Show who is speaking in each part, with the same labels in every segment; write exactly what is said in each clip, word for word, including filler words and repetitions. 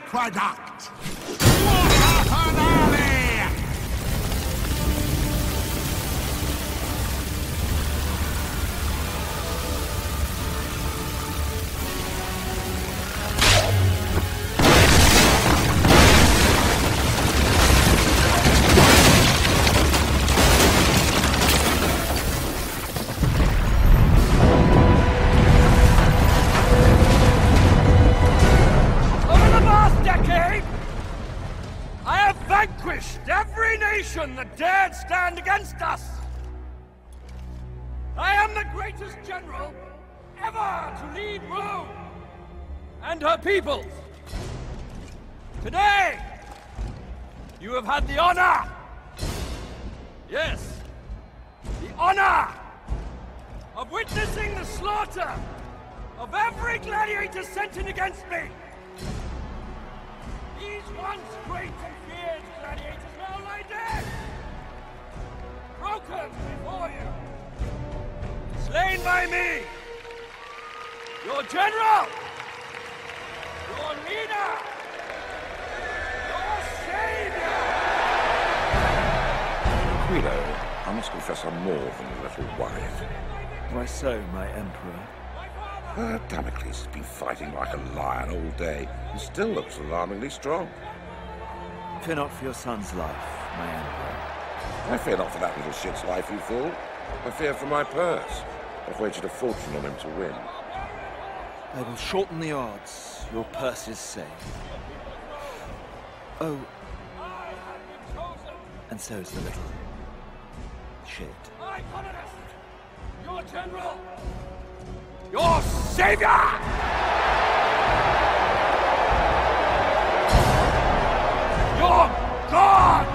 Speaker 1: aqueduct! Water finale!
Speaker 2: Every nation that dared stand against us! I am the greatest general ever to lead Rome and her peoples! Today, you have had the honor, yes, the honor of witnessing the slaughter of every gladiator sent in against me! These once great and feared gladiators now lie dead! Broken before you! Slain by me! Your general! Your leader! Your savior!
Speaker 3: Guido, I must confess I'm more than a little worried.
Speaker 4: Why so, my emperor?
Speaker 3: Uh, Damocles has been fighting like a lion all day and still looks alarmingly strong.
Speaker 4: Fear not for your son's life, my emperor.
Speaker 3: I fear not for that little shit's life, you fool. I fear for my purse. I've wagered a fortune on him to win.
Speaker 4: I will shorten the odds. Your purse is safe. Oh. And so is the little shit.
Speaker 2: My colonist! Your general! Your savior! Your God!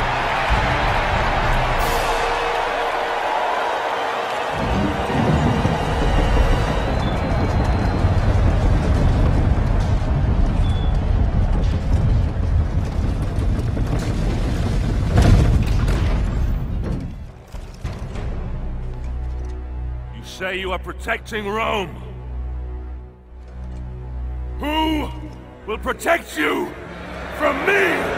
Speaker 2: You say you are protecting Rome. Who will protect you from me?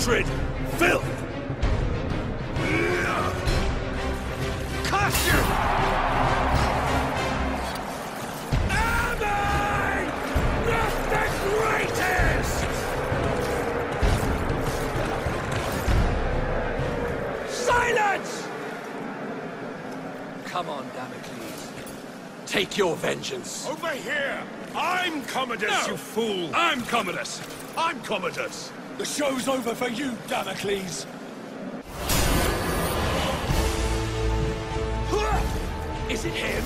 Speaker 2: putrid filth! Curse you! Amen! Not the greatest! Silence! Come on, Damocles. Take your vengeance.
Speaker 1: Over here! I'm Commodus,
Speaker 2: No.
Speaker 1: you fool!
Speaker 2: I'm Commodus!
Speaker 1: I'm Commodus! The show's over for you, Damocles!
Speaker 2: Is it him?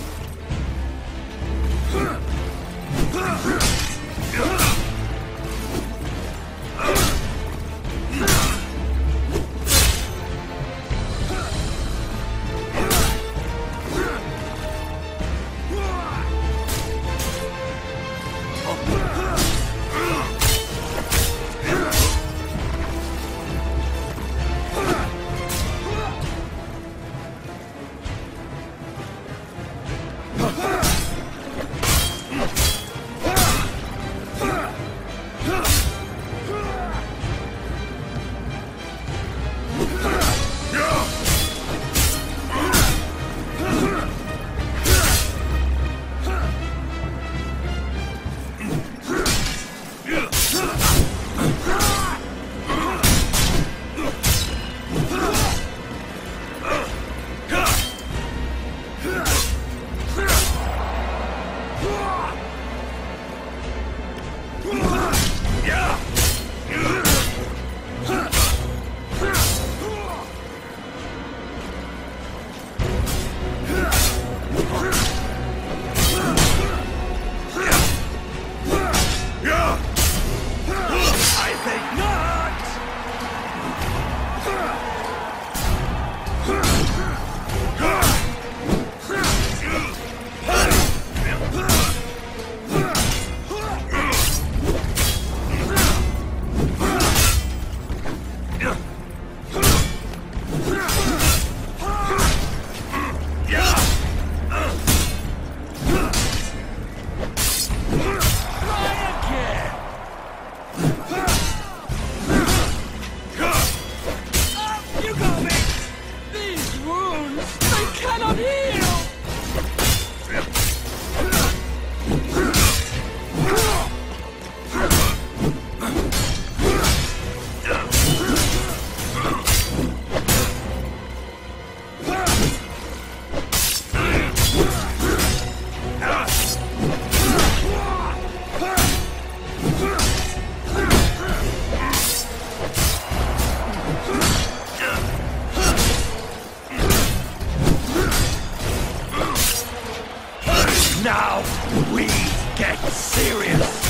Speaker 2: Now we get serious!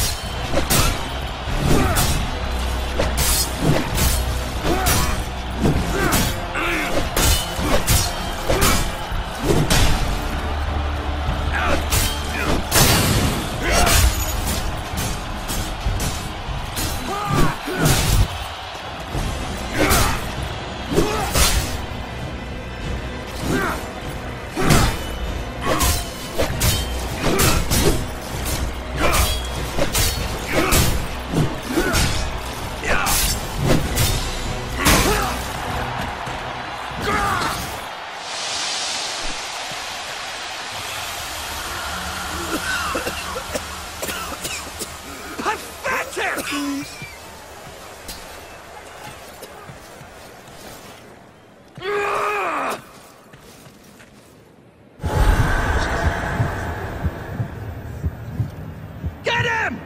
Speaker 2: Get him!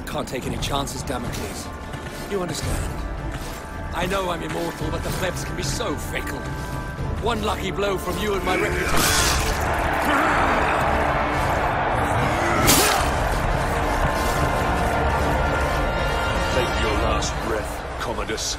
Speaker 2: can't take any chances, Damocles. You understand? I know I'm immortal, but the plebs can be so fickle. One lucky blow from you and my reputation...
Speaker 1: Take your last breath, Commodus.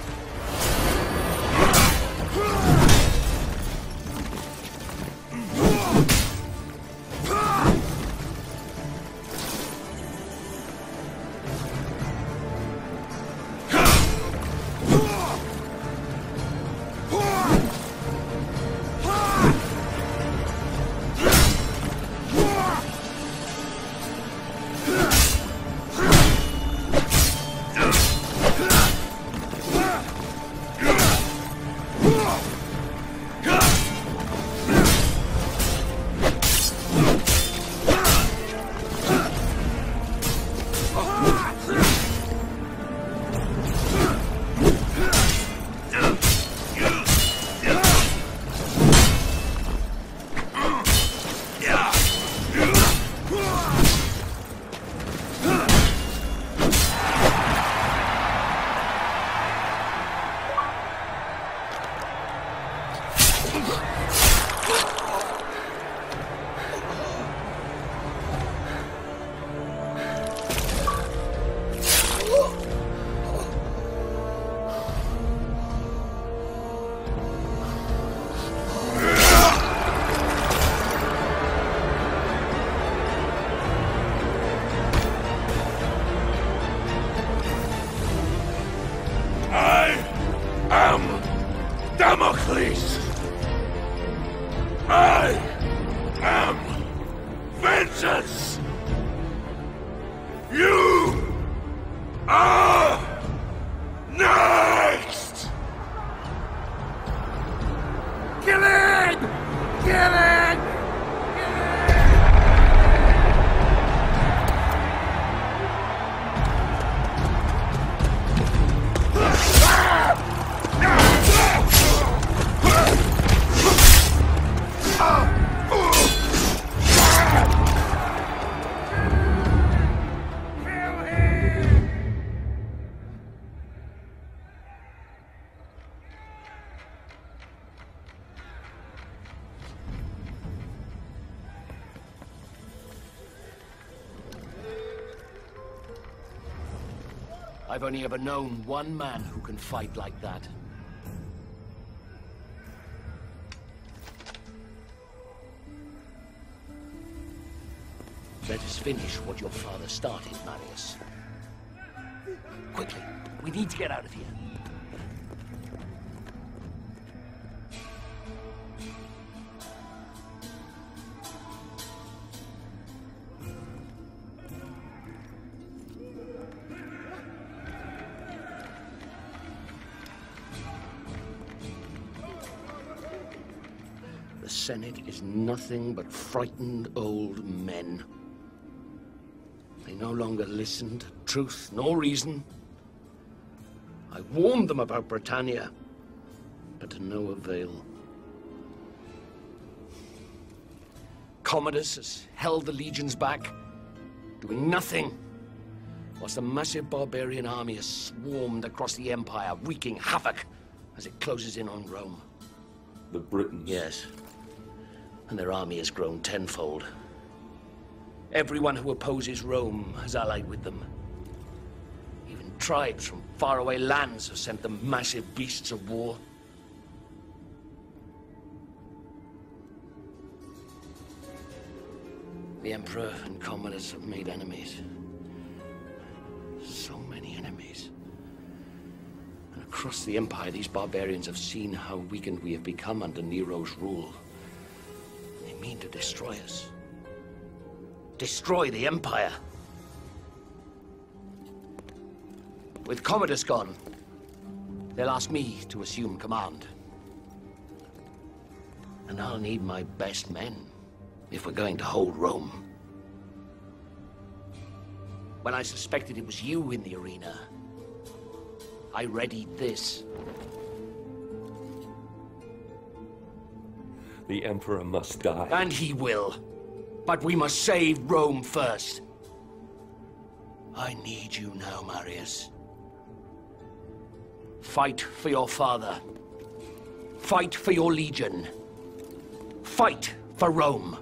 Speaker 1: Damocles! I am vengeance! You are next! Kill it! Kill it!
Speaker 5: I've only ever known one man who can fight like that. Let us finish what your father started, Marius. Quickly, we need to get out of here. The Senate is nothing but frightened old men. They no longer listen to truth nor reason. I warned them about Britannia, but to no avail. Commodus has held the legions back, doing nothing, whilst a massive barbarian army has swarmed across the Empire, wreaking havoc as it closes in on Rome.
Speaker 6: The Britons?
Speaker 5: Yes. And their army has grown tenfold. Everyone who opposes Rome has allied with them. Even tribes from faraway lands have sent them massive beasts of war. The Emperor and Commodus have made enemies. So many enemies. And across the Empire, these barbarians have seen how weakened we have become under Nero's rule. They mean to destroy us. Destroy the Empire. With Commodus gone, they'll ask me to assume command. And I'll need my best men if we're going to hold Rome. When I suspected it was you in the arena, I readied this.
Speaker 6: The Emperor must die.
Speaker 5: And he will. But we must save Rome first. I need you now, Marius. Fight for your father. Fight for your legion. Fight for Rome.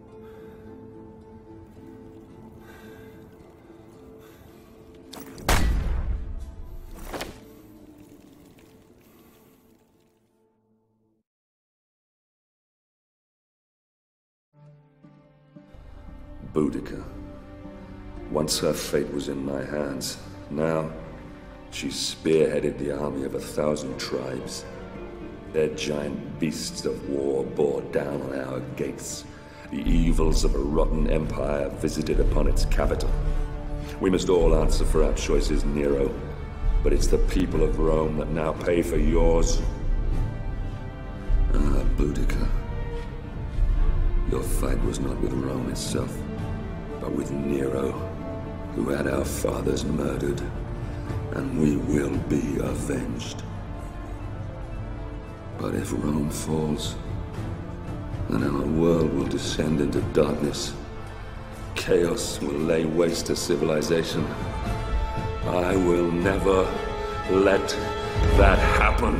Speaker 6: Boudica. Once her fate was in my hands. Now, she's spearheaded the army of a thousand tribes. Their giant beasts of war bore down on our gates. The evils of a rotten empire visited upon its capital. We must all answer for our choices, Nero. But it's the people of Rome that now pay for yours. Ah, Boudica. Your fight was not with Rome itself, but with Nero, who had our fathers murdered, and we will be avenged. But if Rome falls, then our world will descend into darkness. Chaos will lay waste to civilization. I will never let that happen.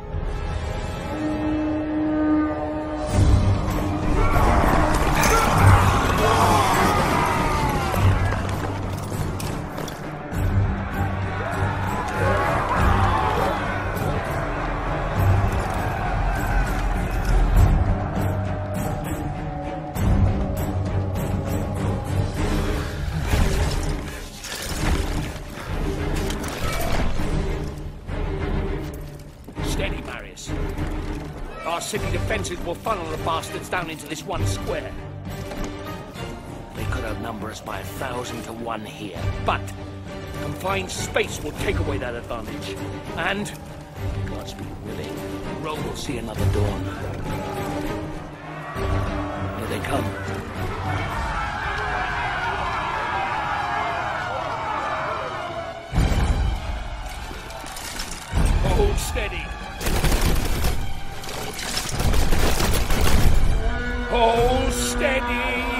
Speaker 5: Our city defenses will funnel the bastards down into this one square. They could outnumber us by a thousand to one here, but confined space will take away that advantage. And, God's be willing, Rome will see another dawn. Here they come. Hold steady. Hold steady!